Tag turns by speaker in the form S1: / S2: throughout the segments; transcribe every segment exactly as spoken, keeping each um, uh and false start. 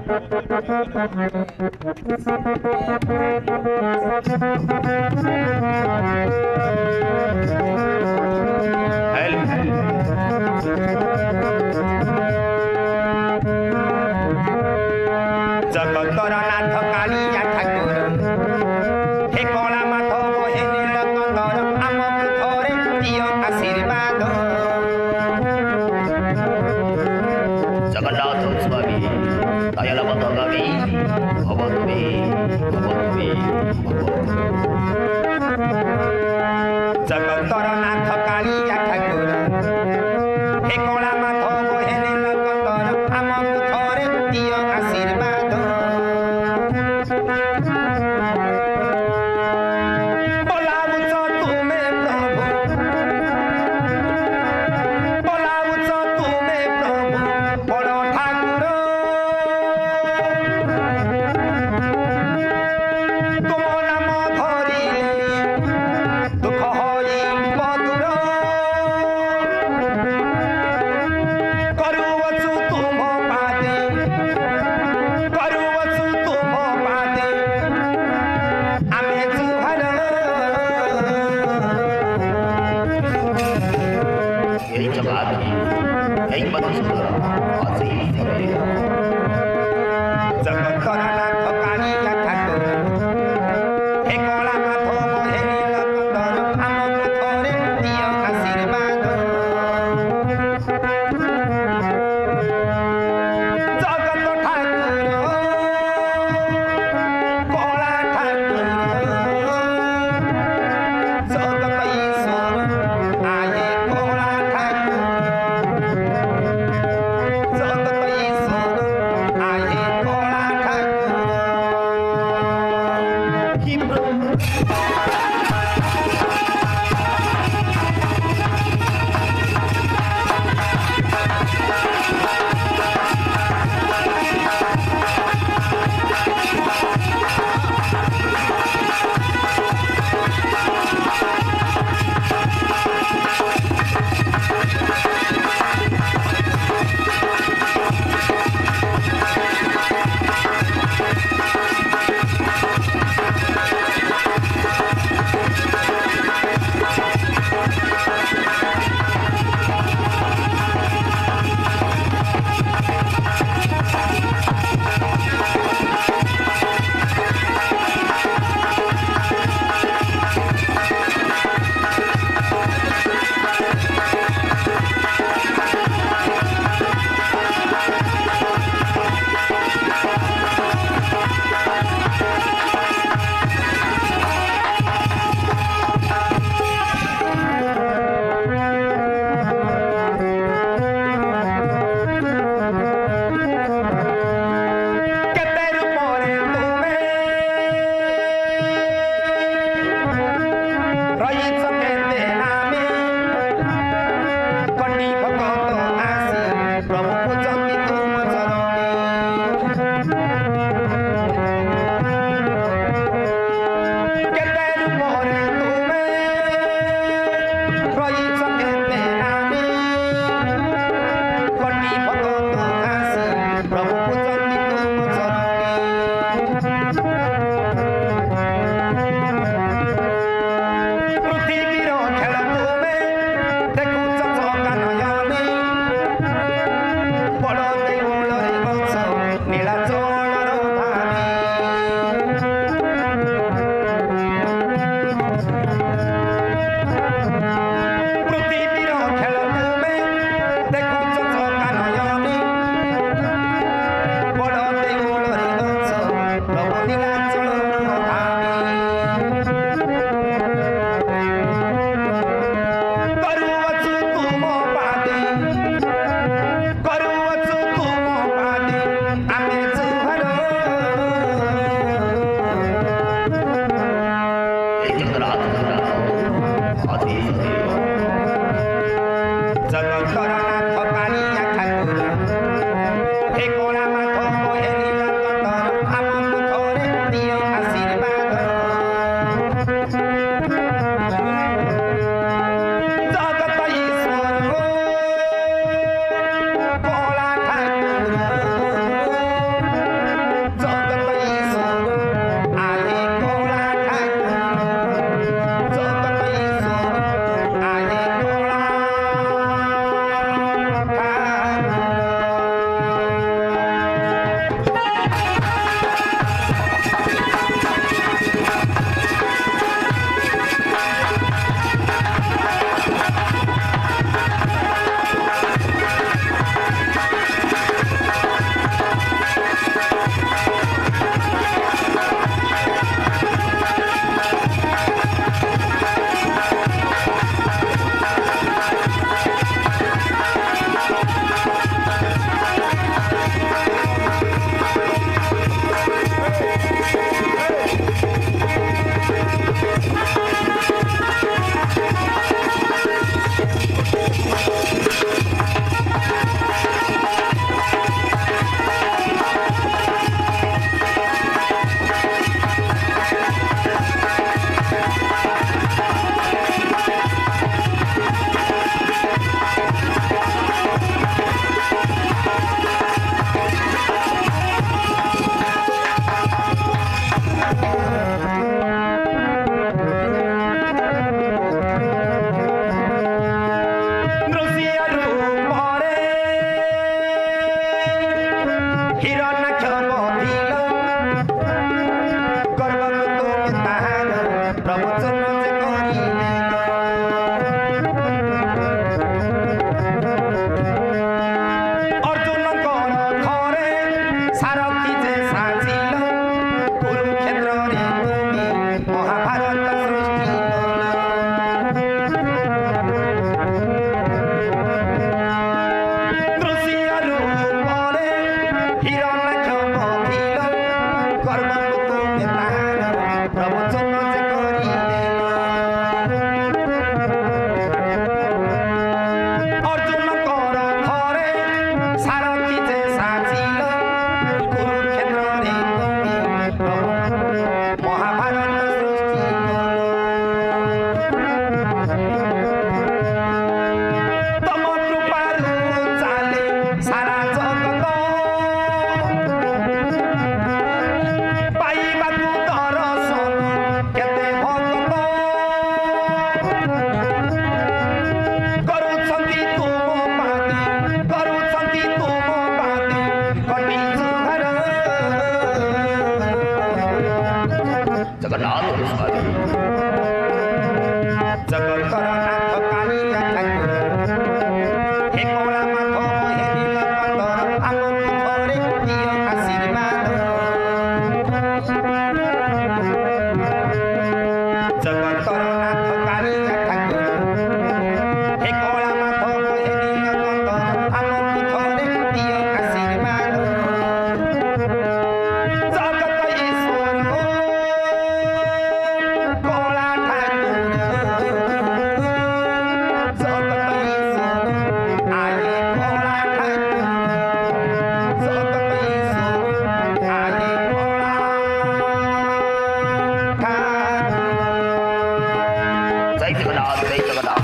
S1: जगतर नाथ कालिया ठाकुर हे कला माधव हे नीलकंठर आमकु थोरे दियो आशीर्वाद।
S2: जगन्नाथ स्वामी दयाल बंधगामी भव तुमे भव तुमे
S1: जगतर नाथ कालिया ठाकुर हे कला माधव हे नीलकंठर आमकु थोरे दियो आशीर्वाद। बोलाउछ तुमे प्रभु बोलाउछ तुमे प्रभु बड़ ठाकुर तुम नाम धरिले दुख होई मधुर करुवछु तुम पादे करुवछु तुम पादे आमे जुहर
S2: यही जवाब है यही पद सुंदर आसे ही
S1: जगतर नाथ कालिया ठाकुर हे कला माधव हे नीलकंठर आमकु थोरे दियो आशीर्वाद। जगत ठाकुर कला ठाकुर जगत ईश्वर आये कला ठाकुर जगत ईश्वर आये कला ठाकुर। कि
S2: जगन्नाथ स्वामी
S1: जगतर नाथ कालिया ठाकुर हे कला माधव हे नीलकंदर आमकु थरे दियो आशीर्वाद जगतर नाथ कालिया ठाकुर हे कला माधव हे नीलकंदर आमकु थरे दियो आशीर्वाद जगत ईश्वर कला ठाकुर जगत ईश्वर आये कला ठाकुर जगत ईश्वर आये कला ठाकुर
S2: जय जगन्नाथ जय जगन्नाथ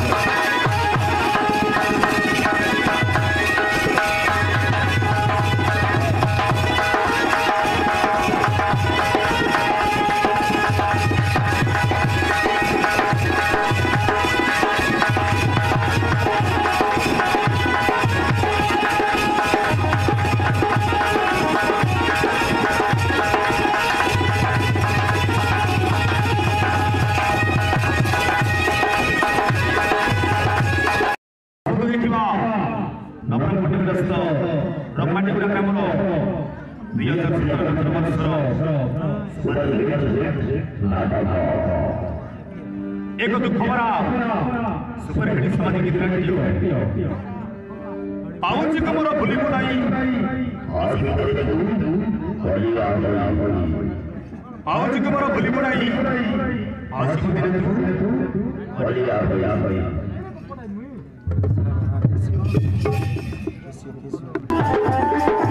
S3: नवरंपटग्रस्त ब्रह्मांडपुरा ग्रामर दुई हजार सतर वर्षर एक दुख भरा सुपरहिट समाज गीत पाउची कमर भूलिबु नाही पाउची कमर भूलिबु नाही आसिबु दिने तू